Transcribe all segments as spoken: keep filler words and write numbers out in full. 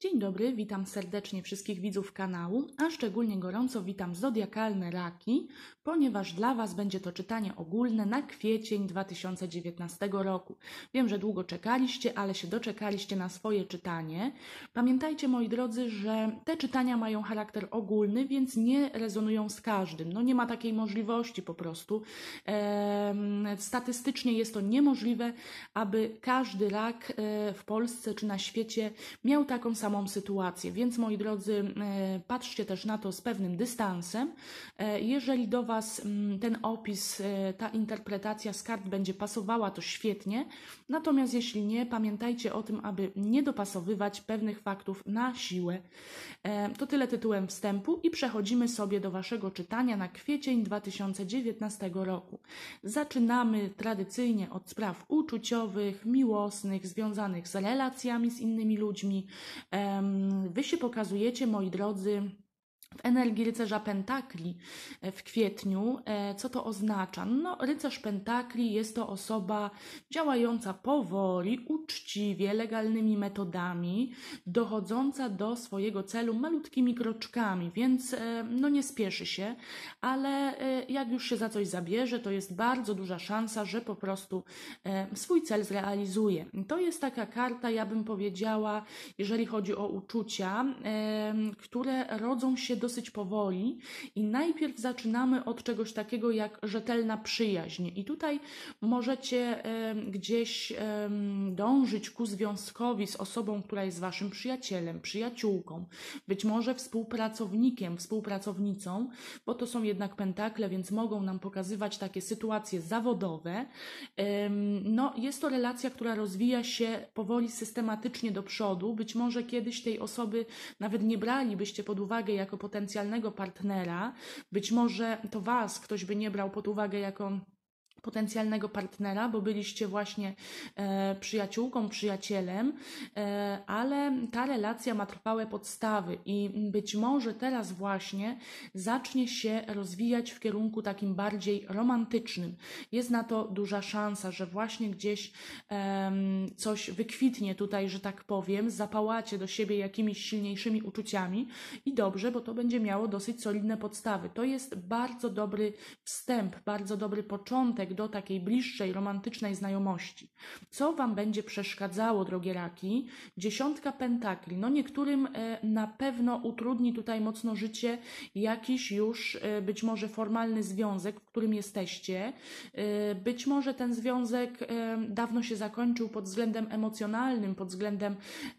Dzień dobry, witam serdecznie wszystkich widzów kanału, a szczególnie gorąco witam zodiakalne raki, ponieważ dla Was będzie to czytanie ogólne na kwiecień dwa tysiące dziewiętnastego roku. Wiem, że długo czekaliście, ale się doczekaliście na swoje czytanie. Pamiętajcie, moi drodzy, że te czytania mają charakter ogólny, więc nie rezonują z każdym. No nie ma takiej możliwości po prostu. Ehm, statystycznie jest to niemożliwe, aby każdy rak e, w Polsce czy na świecie miał taką samą sytuację, więc moi drodzy, patrzcie też na to z pewnym dystansem. Jeżeli do Was ten opis, ta interpretacja z kart będzie pasowała, to świetnie, natomiast jeśli nie, pamiętajcie o tym, aby nie dopasowywać pewnych faktów na siłę. To tyle tytułem wstępu i przechodzimy sobie do Waszego czytania na kwiecień dwa tysiące dziewiętnastego roku. Zaczynamy tradycyjnie od spraw uczuciowych, miłosnych, związanych z relacjami z innymi ludźmi. Wy się pokazujecie, moi drodzy, w energii rycerza pentakli w kwietniu. Co to oznacza? No, rycerz pentakli jest to osoba działająca powoli, uczciwie, legalnymi metodami, dochodząca do swojego celu malutkimi kroczkami, więc no nie spieszy się, ale jak już się za coś zabierze, to jest bardzo duża szansa, że po prostu swój cel zrealizuje. To jest taka karta, ja bym powiedziała, jeżeli chodzi o uczucia, które rodzą się dosyć powoli i najpierw zaczynamy od czegoś takiego jak rzetelna przyjaźń i tutaj możecie e, gdzieś e, dążyć ku związkowi z osobą, która jest Waszym przyjacielem, przyjaciółką, być może współpracownikiem, współpracownicą, bo to są jednak pentakle, więc mogą nam pokazywać takie sytuacje zawodowe. E, no, jest to relacja, która rozwija się powoli, systematycznie do przodu. Być może kiedyś tej osoby nawet nie bralibyście pod uwagę jako potencjalnego partnera, być może to Was ktoś by nie brał pod uwagę jako potencjalnego partnera, bo byliście właśnie e, przyjaciółką, przyjacielem, e, ale ta relacja ma trwałe podstawy i być może teraz właśnie zacznie się rozwijać w kierunku takim bardziej romantycznym. Jest na to duża szansa, że właśnie gdzieś e, coś wykwitnie tutaj, że tak powiem, zapałacie do siebie jakimiś silniejszymi uczuciami i dobrze, bo to będzie miało dosyć solidne podstawy. To jest bardzo dobry wstęp, bardzo dobry początek do takiej bliższej, romantycznej znajomości. Co Wam będzie przeszkadzało, drogie raki? Dziesiątka pentakli. No niektórym e, na pewno utrudni tutaj mocno życie jakiś już e, być może formalny związek, w którym jesteście. E, być może ten związek e, dawno się zakończył pod względem emocjonalnym, pod względem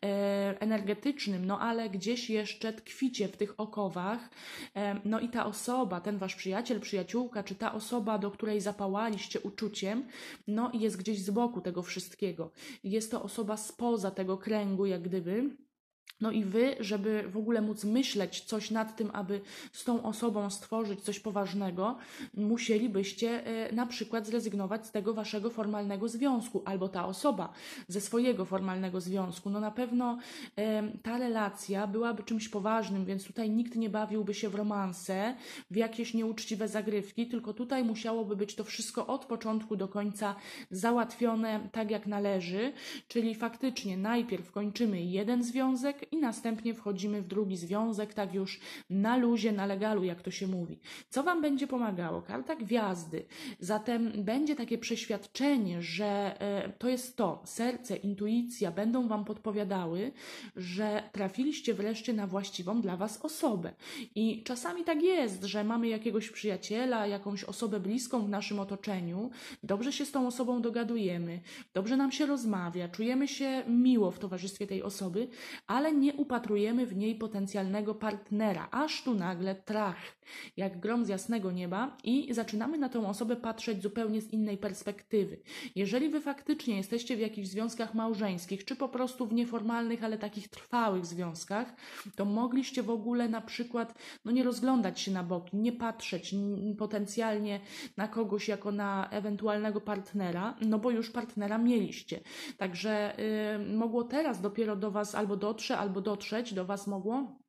e, energetycznym, no ale gdzieś jeszcze tkwicie w tych okowach. E, no i ta osoba, ten Wasz przyjaciel, przyjaciółka, czy ta osoba, do której zapałaliście uczuciem, no i jest gdzieś z boku tego wszystkiego. Jest to osoba spoza tego kręgu, jak gdyby. No i Wy, żeby w ogóle móc myśleć coś nad tym, aby z tą osobą stworzyć coś poważnego, musielibyście e, na przykład zrezygnować z tego Waszego formalnego związku, albo ta osoba ze swojego formalnego związku. No na pewno e, ta relacja byłaby czymś poważnym, więc tutaj nikt nie bawiłby się w romanse, w jakieś nieuczciwe zagrywki, tylko tutaj musiałoby być to wszystko od początku do końca załatwione tak jak należy, czyli faktycznie najpierw kończymy jeden związek, i następnie wchodzimy w drugi związek, tak już na luzie, na legalu, jak to się mówi. Co Wam będzie pomagało? Karta gwiazdy. Zatem będzie takie przeświadczenie, że e, to jest to, serce, intuicja będą Wam podpowiadały, że trafiliście wreszcie na właściwą dla Was osobę. I czasami tak jest, że mamy jakiegoś przyjaciela, jakąś osobę bliską w naszym otoczeniu, dobrze się z tą osobą dogadujemy, dobrze nam się rozmawia, czujemy się miło w towarzystwie tej osoby, ale nie upatrujemy w niej potencjalnego partnera, aż tu nagle trach, jak grom z jasnego nieba i zaczynamy na tą osobę patrzeć zupełnie z innej perspektywy. Jeżeli Wy faktycznie jesteście w jakichś związkach małżeńskich, czy po prostu w nieformalnych, ale takich trwałych związkach, to mogliście w ogóle na przykład no nie rozglądać się na boki, nie patrzeć potencjalnie na kogoś jako na ewentualnego partnera, no bo już partnera mieliście. Także yy, mogło teraz dopiero do Was albo dotrze, albo dotrzeć do Was mogło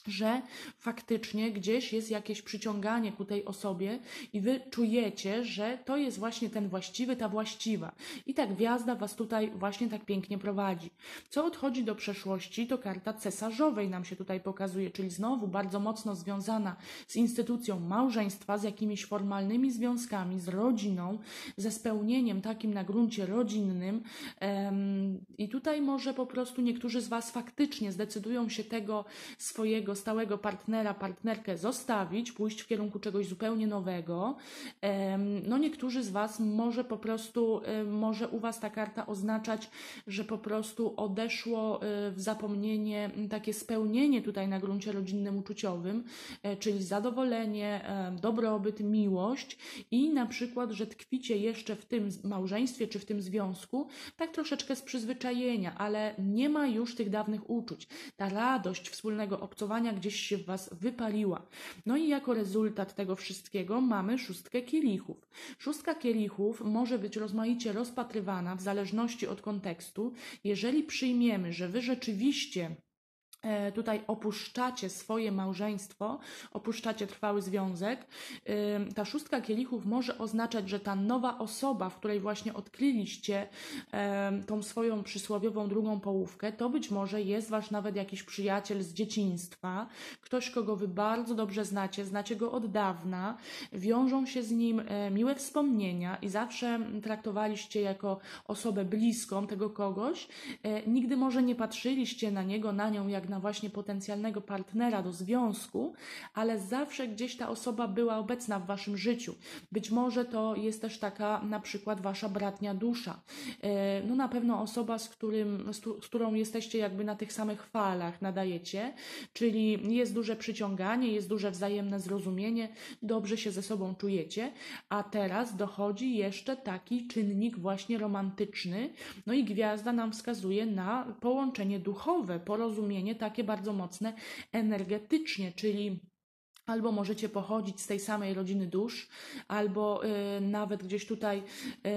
że faktycznie gdzieś jest jakieś przyciąganie ku tej osobie i wy czujecie, że to jest właśnie ten właściwy, ta właściwa. I ta gwiazda was tutaj właśnie tak pięknie prowadzi. Co odchodzi do przeszłości, to karta cesarzowej nam się tutaj pokazuje, czyli znowu bardzo mocno związana z instytucją małżeństwa, z jakimiś formalnymi związkami, z rodziną, ze spełnieniem takim na gruncie rodzinnym. I tutaj może po prostu niektórzy z was faktycznie zdecydują się tego swojego stałego partnera, partnerkę zostawić, pójść w kierunku czegoś zupełnie nowego. No niektórzy z was może po prostu, może u was ta karta oznaczać, że po prostu odeszło w zapomnienie takie spełnienie tutaj na gruncie rodzinnym, uczuciowym, czyli zadowolenie, dobrobyt, miłość i na przykład, że tkwicie jeszcze w tym małżeństwie czy w tym związku, tak troszeczkę z przyzwyczajenia, ale nie ma już tych dawnych uczuć. Ta radość wspólnego obcowania gdzieś się w was wypaliła. No i jako rezultat tego wszystkiego mamy szóstkę kielichów. Szóstka kielichów może być rozmaicie rozpatrywana w zależności od kontekstu. Jeżeli przyjmiemy, że wy rzeczywiście tutaj opuszczacie swoje małżeństwo, opuszczacie trwały związek, ta szóstka kielichów może oznaczać, że ta nowa osoba, w której właśnie odkryliście tą swoją przysłowiową drugą połówkę, to być może jest wasz nawet jakiś przyjaciel z dzieciństwa, ktoś, kogo wy bardzo dobrze znacie, znacie go od dawna, wiążą się z nim miłe wspomnienia i zawsze traktowaliście jako osobę bliską tego kogoś. Nigdy może nie patrzyliście na niego, na nią jak na właśnie potencjalnego partnera do związku, ale zawsze gdzieś ta osoba była obecna w waszym życiu. Być może to jest też taka na przykład wasza bratnia dusza. No na pewno osoba, z, którym, z, z którą jesteście jakby na tych samych falach, nadajecie, czyli jest duże przyciąganie, jest duże wzajemne zrozumienie, dobrze się ze sobą czujecie, a teraz dochodzi jeszcze taki czynnik właśnie romantyczny, no i gwiazda nam wskazuje na połączenie duchowe, porozumienie takie bardzo mocne energetycznie, czyli albo możecie pochodzić z tej samej rodziny dusz, albo y, nawet gdzieś tutaj, y,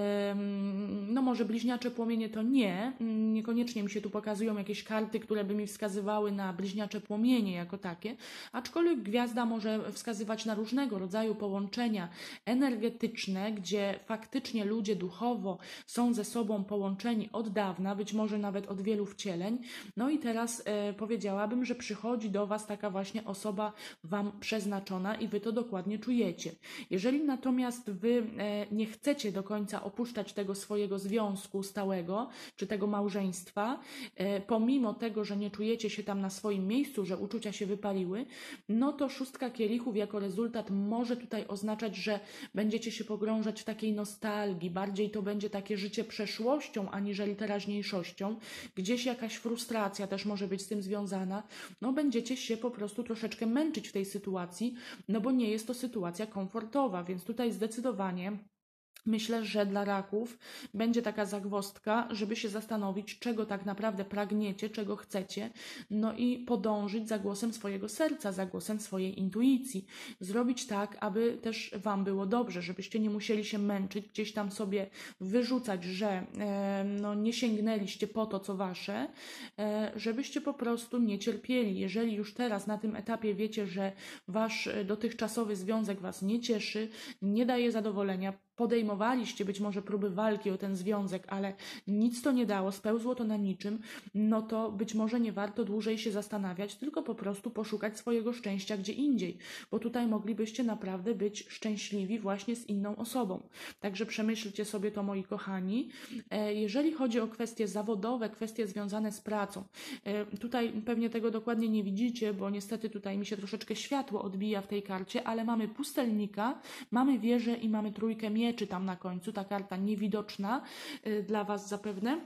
no może bliźniacze płomienie to nie, niekoniecznie mi się tu pokazują jakieś karty, które by mi wskazywały na bliźniacze płomienie jako takie, aczkolwiek gwiazda może wskazywać na różnego rodzaju połączenia energetyczne, gdzie faktycznie ludzie duchowo są ze sobą połączeni od dawna, być może nawet od wielu wcieleń. No i teraz y, powiedziałabym, że przychodzi do was taka właśnie osoba wam przeznaczona i wy to dokładnie czujecie. Jeżeli natomiast wy nie chcecie do końca opuszczać tego swojego związku stałego, czy tego małżeństwa, pomimo tego, że nie czujecie się tam na swoim miejscu, że uczucia się wypaliły, no to szóstka kielichów jako rezultat może tutaj oznaczać, że będziecie się pogrążać w takiej nostalgii, bardziej to będzie takie życie przeszłością, aniżeli teraźniejszością, gdzieś jakaś frustracja też może być z tym związana, no będziecie się po prostu troszeczkę męczyć w tej sytuacji, no bo nie jest to sytuacja komfortowa, więc tutaj zdecydowanie myślę, że dla raków będzie taka zagwozdka, żeby się zastanowić, czego tak naprawdę pragniecie, czego chcecie, no i podążyć za głosem swojego serca, za głosem swojej intuicji. Zrobić tak, aby też wam było dobrze, żebyście nie musieli się męczyć, gdzieś tam sobie wyrzucać, że e, no, nie sięgnęliście po to, co wasze, e, żebyście po prostu nie cierpieli. Jeżeli już teraz na tym etapie wiecie, że wasz dotychczasowy związek was nie cieszy, nie daje zadowolenia, podejmowaliście być może próby walki o ten związek, ale nic to nie dało, spełzło to na niczym, no to być może nie warto dłużej się zastanawiać, tylko po prostu poszukać swojego szczęścia gdzie indziej, bo tutaj moglibyście naprawdę być szczęśliwi właśnie z inną osobą. Także przemyślcie sobie to, moi kochani. Jeżeli chodzi o kwestie zawodowe, kwestie związane z pracą, tutaj pewnie tego dokładnie nie widzicie, bo niestety tutaj mi się troszeczkę światło odbija w tej karcie, ale mamy pustelnika, mamy wieżę i mamy trójkę mieczy tam na końcu, ta karta niewidoczna y, dla was zapewne.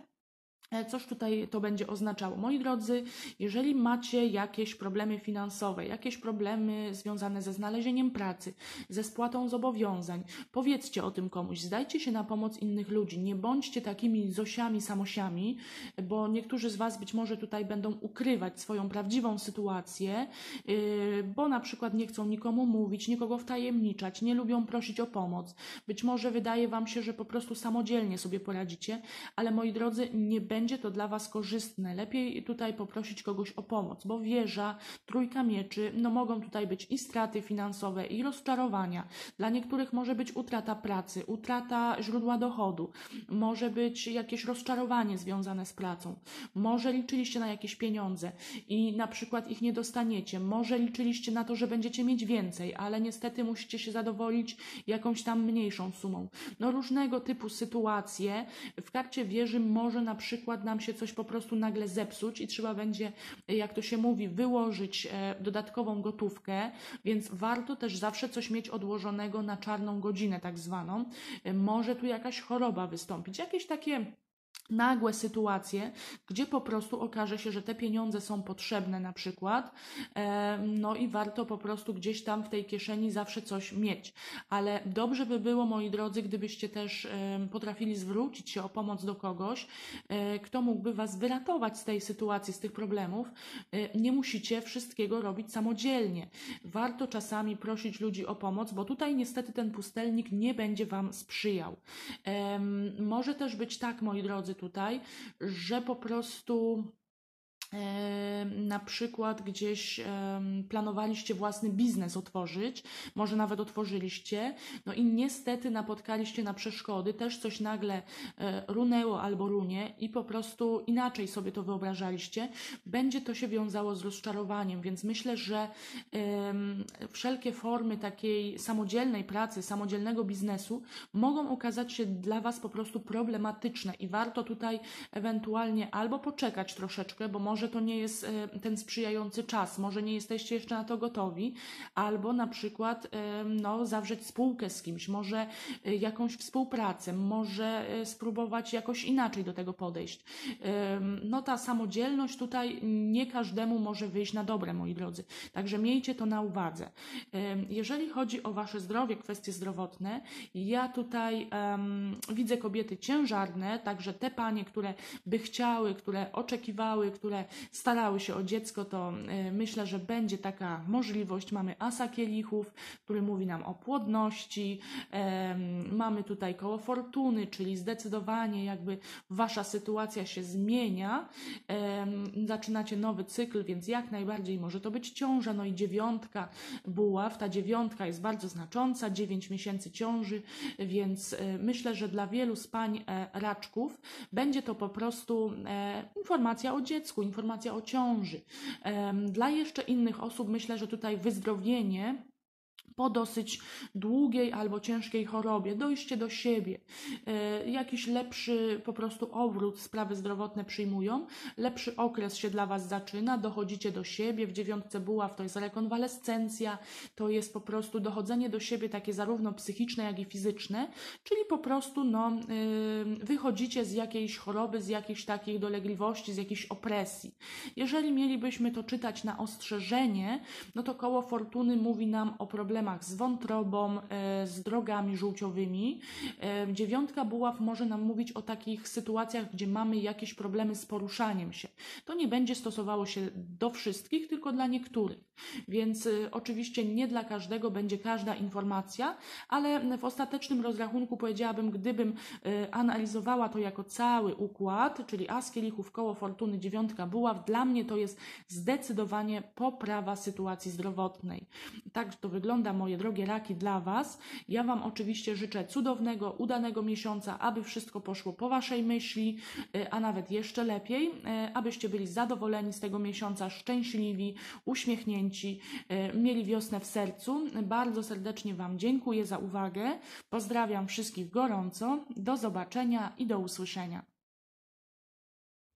Coż tutaj to będzie oznaczało? Moi drodzy, jeżeli macie jakieś problemy finansowe, jakieś problemy związane ze znalezieniem pracy, ze spłatą zobowiązań, powiedzcie o tym komuś, zdajcie się na pomoc innych ludzi, nie bądźcie takimi zosiami, samosiami, bo niektórzy z was być może tutaj będą ukrywać swoją prawdziwą sytuację, bo na przykład nie chcą nikomu mówić, nikogo wtajemniczać, nie lubią prosić o pomoc. Być może wydaje wam się, że po prostu samodzielnie sobie poradzicie, ale moi drodzy, nie będzie będzie to dla Was korzystne. Lepiej tutaj poprosić kogoś o pomoc, bo wieża, trójka mieczy, no mogą tutaj być i straty finansowe, i rozczarowania. Dla niektórych może być utrata pracy, utrata źródła dochodu, może być jakieś rozczarowanie związane z pracą, może liczyliście na jakieś pieniądze i na przykład ich nie dostaniecie, może liczyliście na to, że będziecie mieć więcej, ale niestety musicie się zadowolić jakąś tam mniejszą sumą. No różnego typu sytuacje. W karcie wieży może na przykład nam się coś po prostu nagle zepsuć i trzeba będzie, jak to się mówi, wyłożyć dodatkową gotówkę, więc warto też zawsze coś mieć odłożonego na czarną godzinę tak zwaną. Może tu jakaś choroba wystąpić, jakieś takie nagłe sytuacje, gdzie po prostu okaże się, że te pieniądze są potrzebne na przykład, no i warto po prostu gdzieś tam w tej kieszeni zawsze coś mieć. Ale dobrze by było, moi drodzy, gdybyście też potrafili zwrócić się o pomoc do kogoś, kto mógłby Was wyratować z tej sytuacji, z tych problemów. Nie musicie wszystkiego robić samodzielnie. Warto czasami prosić ludzi o pomoc, bo tutaj niestety ten pustelnik nie będzie Wam sprzyjał. Może też być tak, moi drodzy, tutaj, że po prostu na przykład gdzieś planowaliście własny biznes otworzyć, może nawet otworzyliście, no i niestety napotkaliście na przeszkody, też coś nagle runęło albo runie i po prostu inaczej sobie to wyobrażaliście, będzie to się wiązało z rozczarowaniem, więc myślę, że wszelkie formy takiej samodzielnej pracy, samodzielnego biznesu mogą okazać się dla Was po prostu problematyczne i warto tutaj ewentualnie albo poczekać troszeczkę, bo może Może to nie jest ten sprzyjający czas, może nie jesteście jeszcze na to gotowi, albo na przykład no, zawrzeć spółkę z kimś, może jakąś współpracę, może spróbować jakoś inaczej do tego podejść. No ta samodzielność tutaj nie każdemu może wyjść na dobre, moi drodzy, także miejcie to na uwadze. Jeżeli chodzi o Wasze zdrowie, kwestie zdrowotne, ja tutaj um, widzę kobiety ciężarne, także te panie, które by chciały, które oczekiwały, które starały się o dziecko, to y, myślę, że będzie taka możliwość. Mamy asa kielichów, który mówi nam o płodności, y, mamy tutaj koło fortuny, czyli zdecydowanie jakby Wasza sytuacja się zmienia, y, zaczynacie nowy cykl, więc jak najbardziej może to być ciąża, no i dziewiątka buław, ta dziewiątka jest bardzo znacząca, dziewięć miesięcy ciąży, więc y, myślę, że dla wielu z pań e, raczków będzie to po prostu e, informacja o dziecku, informacja o ciąży. Dla jeszcze innych osób myślę, że tutaj wyzdrowienie po dosyć długiej albo ciężkiej chorobie, dojście do siebie, e, jakiś lepszy po prostu obrót, sprawy zdrowotne przyjmują, lepszy okres się dla Was zaczyna, dochodzicie do siebie, w dziewiątce buław to jest rekonwalescencja, to jest po prostu dochodzenie do siebie takie zarówno psychiczne, jak i fizyczne, czyli po prostu no, y, wychodzicie z jakiejś choroby, z jakichś takich dolegliwości, z jakiejś opresji. Jeżeli mielibyśmy to czytać na ostrzeżenie, no to koło fortuny mówi nam o problemach z wątrobą, z drogami żółciowymi. Dziewiątka buław może nam mówić o takich sytuacjach, gdzie mamy jakieś problemy z poruszaniem się. To nie będzie stosowało się do wszystkich, tylko dla niektórych. Więc y, oczywiście nie dla każdego będzie każda informacja, ale w ostatecznym rozrachunku powiedziałabym, gdybym y, analizowała to jako cały układ, czyli as kielichów, koło fortuny, dziewiątka buław, dla mnie to jest zdecydowanie poprawa sytuacji zdrowotnej. Tak to wygląda, moje drogie raki, dla Was. Ja Wam oczywiście życzę cudownego, udanego miesiąca, aby wszystko poszło po Waszej myśli, y, a nawet jeszcze lepiej, y, abyście byli zadowoleni z tego miesiąca, szczęśliwi, uśmiechnięci, mieli wiosnę w sercu. Bardzo serdecznie Wam dziękuję za uwagę. Pozdrawiam wszystkich gorąco. Do zobaczenia i do usłyszenia.